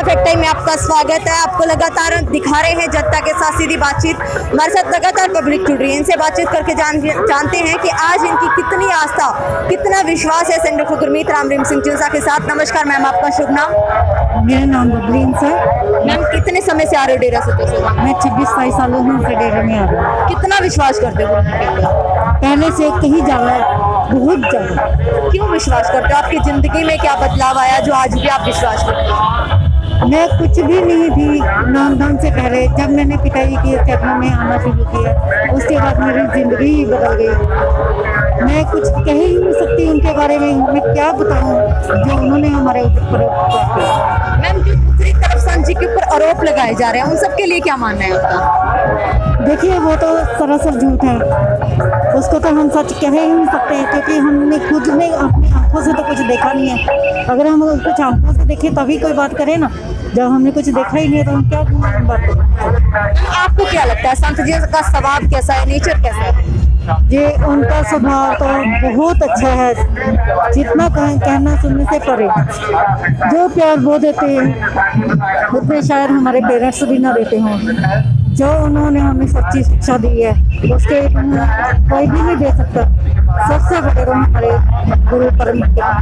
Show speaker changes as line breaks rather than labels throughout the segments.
जनता fact time में आपका स्वागत है। आपको लगातार दिखा रहे हैं जनता के साथ सीधी बातचीत। हमारे साथ लगातार पब्लिक जुड़ रही है, इनसे बातचीत करके जानते हैं कि आज इनकी कितनी आस्था, कितना विश्वास है सेंटर गुरमीत राम रहीम सिंह चिंसा के साथ। नमस्कार मैम, आपका शुभ नाम?
मेरा नाम बबली सर।
मैम कितने समय से आ रहे हो डेरा सत्य से?
मैं 26-27 सालों से डेरा में आ रही हूँ।
कितना विश्वास करते हो?
पहले से कहीं ज़्यादा, बहुत ज़्यादा।
क्यों विश्वास करते हो? आपकी जिंदगी में क्या बदलाव आया जो आज भी आप विश्वास करते हो?
मैं कुछ भी नहीं थी नामधाम से पहले, जब मैंने पिताजी के चरणों में आना शुरू किया उसके बाद मेरी ज़िंदगी ही बदल गई। मैं कुछ कह ही नहीं सकती उनके बारे में, मैं क्या बताऊं जो उन्होंने हमारे ऊपर किया।
मैम जो दूसरी तरफ संजय के ऊपर आरोप लगाए जा रहे हैं उन सबके लिए क्या मानना है आपका?
देखिए वो तो सरासर झूठ है, उसको तो हम सच कह ही नहीं सकते क्योंकि हमने खुद ने अपनी आंखों से तो कुछ देखा नहीं है। अगर हम कुछ आंखों से देखें तभी कोई बात करें ना, जब हमने कुछ देखा ही नहीं है तो हम क्या बात करें।
आपको क्या लगता है संत जी का स्वभाव कैसा है, नेचर कैसा है?
ये उनका स्वभाव तो बहुत अच्छा है, जितना कहना सुनने से परे। जो प्यार वो देते हैं उतने शायद हमारे पेरेंट्स भी ना देते हों। जो उन्होंने हमें सच्ची शिक्षा दी है उसके कोई भी नहीं दे सकता। सबसे बड़े तो हमारे गुरु परम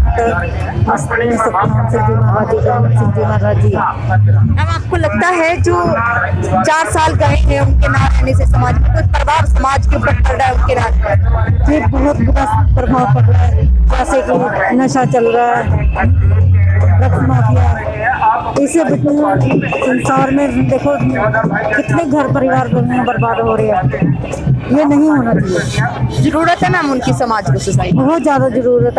सिंह जी महाराज जी।
अब आपको लगता है जो 4 साल गए हैं उनके ना रहने से समाज में कुछ प्रभाव समाज के ऊपर पड़ रहा है? उनके राज
ये बहुत बुरा प्रभाव पड़ रहा है, जैसे कि नशा चल रहा है, ड्रग्स माफिया, इसे संसार में देखो कितने घर परिवार बर्बाद हो रहे हैं। ये नहीं होना चाहिए।
जरूरत है मैम उनकी समाज को, सोसाइटी
बहुत ज़्यादा ज़रूरत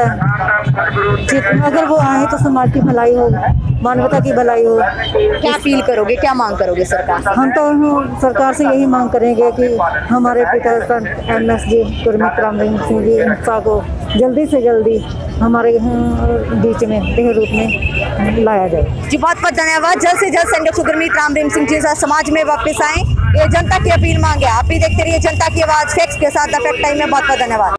है। अगर वो आए तो समाज की भलाई हो, मानवता की भलाई हो।
क्या फील करोगे, क्या मांग करोगे सरकार से?
हम तो सरकार से यही मांग करेंगे कि हमारे पिता MSG गुरमीत राम रहीम सिंह जी चिंसा को जल्दी से जल्दी हमारे बीच में देह रूप में लाया जाए।
जी बहुत बहुत धन्यवाद। जल्द से जल्द सेंटर गुरमीत राम रहीम सिंह चिंसा समाज में वापस आए, ये जनता की अपील मांगे। आप भी देखते रहिए जनता की आवाज़ फैक्ट्स के साथ द फैक्ट टाइम में। बहुत बहुत धन्यवाद।